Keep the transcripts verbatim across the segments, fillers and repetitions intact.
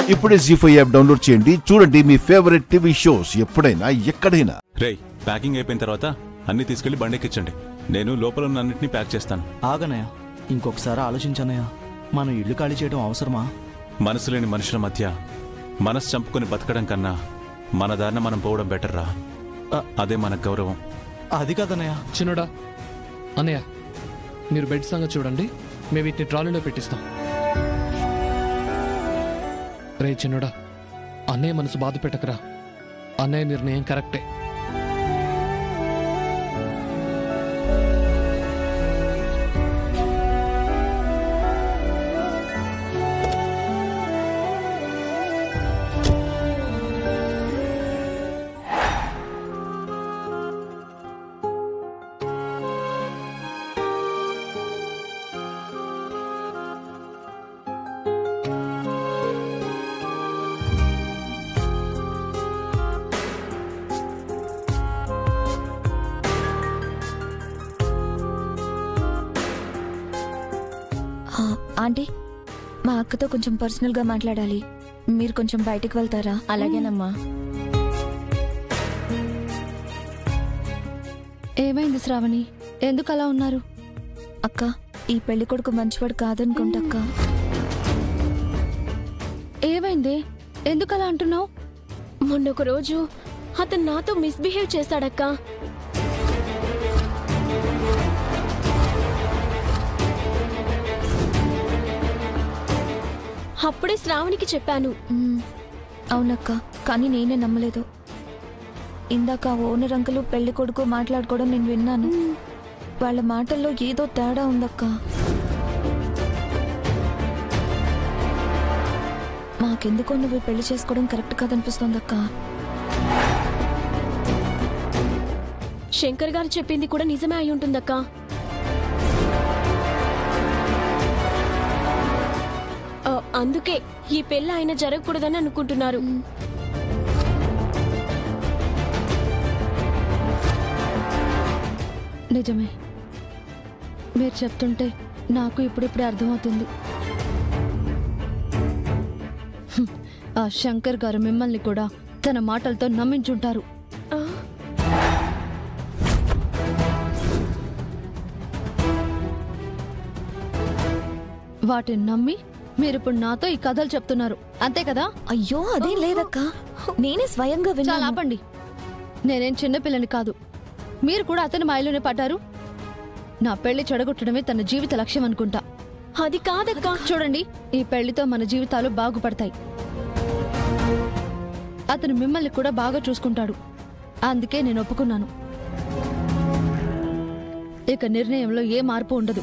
ఇప్పుడే G five app download చేయండి, చూడండి మీ ఫేవరెట్ టీవీ షోస్ ఎప్పుడైనా ఎక్కడైనా. రేయ్, ప్యాకింగ్ అయిపోయిన తర్వాత అన్ని తీసుకెళ్లి బండెక్కించండి. నేను లోపల ఉన్న అన్నింటినీ ప్యాక్ చేస్తాను. ఆగనయ్య, ఇంకొకసారి ఆలోచించనయ్య. మనం ఇల్లు ఖాళీ చేయడం అవసరమా? మనసు లేని మనుషుల మధ్య మనసు చంపుకొని బతకడం కన్నా మన దారిన మనం పోవడం బెటర్ రా. అదే మన గౌరవం. అది కాదన్నయ్య. చిన్నడా, అన్నయ్య మీరు బెడ్ సంగతి చూడండి, మేము వీటిని ట్రాలీలో పెట్టిస్తాం. రే చిన్నడా, అన్నయ్య మనసు బాధ పెట్టకరా. అన్నయ్య నిర్ణయం కరెక్టే. ఆంటీ, మా అక్కతో కొంచెం పర్సనల్గా మాట్లాడాలి. మీరు కొంచెం బయటకు వెళ్తారా? అలాగేనమ్మా. ఏమైంది శ్రావణి, ఎందుకు అలా ఉన్నారు? అక్క, ఈ పెళ్లి కొడుకు మంచివాడు కాదనుకుంటక్క. ఏమైంది, ఎందుకు అలా అంటున్నావు? మొన్నొక రోజు అతను నాతో మిస్బిహేవ్ చేశాడక్క. అప్పుడే శ్రావణికి చెప్పాను. అవునక్క, కానీ నేనే నమ్మలేదు. ఇందాక ఓనర్ అంకులు పెళ్లి కొడుకు మాట్లాడుకోవడం నేను విన్నాను. వాళ్ళ మాటల్లో ఏదో తేడా ఉందక్క. మాకెందుకో నువ్వు పెళ్లి చేసుకోవడం కరెక్ట్ కాదనిపిస్తోందక్క. శంకర్ గారు చెప్పింది కూడా నిజమే అయి ఉంటుందక్క. అందుకే ఈ పెళ్లి ఆయన జరగకూడదని అనుకుంటున్నారు. నిజమే, మీరు చెప్తుంటే నాకు ఇప్పుడిప్పుడే అర్థమవుతుంది. ఆ శంకర్ గారు మిమ్మల్ని కూడా తన మాటలతో నమ్మించుంటారు. వాటిని నమ్మి మీరిప్పుడు నాతో ఈ కథలు చెప్తున్నారు, అంతే కదా? అయ్యో అదే లేదక్క, నేనే స్వయంగా విన్నాను. చాలా ఆపండి, నేనేం చిన్నపిల్లని కాదు. మీరు కూడా అతని మాయలోనే పడ్డారు. నా పెళ్లి చెడగొట్టడమే తన జీవిత లక్ష్యం అనుకుంటా. అది కాదక్క. చూడండి, ఈ పెళ్లితో మన జీవితాలు బాగుపడతాయి. అతను మిమ్మల్ని కూడా బాగా చూసుకుంటాడు, అందుకే నేను ఒప్పుకున్నాను. ఇక నిర్ణయంలో ఏ మార్పు ఉండదు.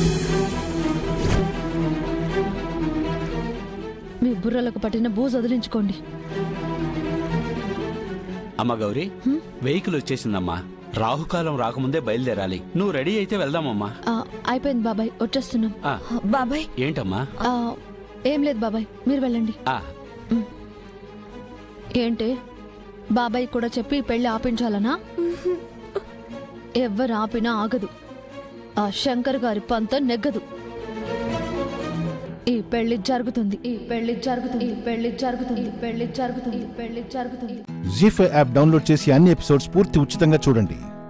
మీ బుర్రలకు పట్టిన బూజు వదిలించుకోండి. అమ్మ గౌరీ, వెహికల్ వచ్చేసిందమ్మా. రాహుకాలం రాకముందే బయలుదేరాలి. నువ్వు రెడీ అయితే వెళ్దామమ్మా. అయిపోయింది బాబాయ్, వచ్చేస్తున్నాం. బాబాయ్. ఏంటమ్మా? ఏం లేదు బాబాయ్, మీరు వెళ్ళండి. ఏంటి బాబాయ్ కూడా చెప్పి పెళ్లి ఆపించాలనా? ఎవ్వరు ఆపినా ఆగదు. ఆ శంకర్ గారి పంతం నెగ్గదు. ఈ పెళ్లి జరుగుతుంది, ఈ పెళ్లి జరుగుతుంది, ఈ పెళ్లి జరుగుతుంది, పెళ్లి జరుగుతుంది, పెళ్లి జరుగుతుంది. జీ ఫైవ్ యాప్ డౌన్లోడ్ చేసి అన్ని ఎపిసోడ్స్ పూర్తి ఉచితంగా చూడండి.